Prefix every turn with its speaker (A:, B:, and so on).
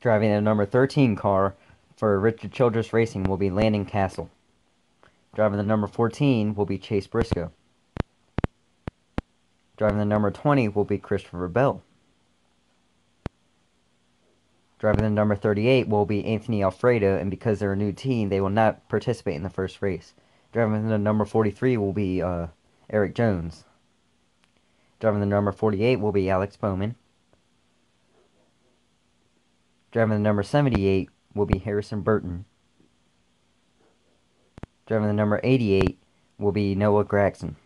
A: Driving the number 13 car for Richard Childress Racing will be Landon Castle. Driving the number 14 will be Chase Briscoe. Driving the number 20 will be Christopher Bell. Driving the number 38 will be Anthony Alfredo, and because they're a new team, they will not participate in the first race. Driving the number 43 will be Eric Jones. Driving the number 48 will be Alex Bowman. Driving the number 78 will be Harrison Burton. Driving the number 88 will be Noah Gragson.